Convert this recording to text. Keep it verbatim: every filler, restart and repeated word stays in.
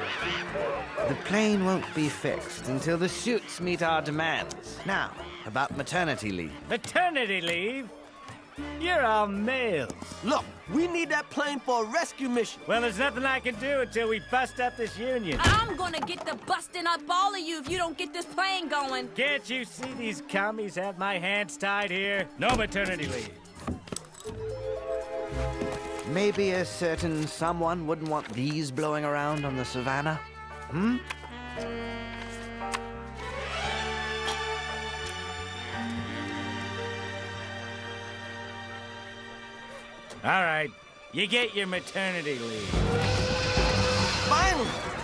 The plane won't be fixed until the suits meet our demands. Now, about maternity leave. Maternity leave? You're all males. Look, we need that plane for a rescue mission. Well, there's nothing I can do until we bust up this union. I'm gonna get the busting up all of you if you don't get this plane going. Can't you see these commies have my hands tied here? No maternity leave. Maybe a certain someone wouldn't want these blowing around on the savannah? Hmm? All right, you get your maternity leave. Finally!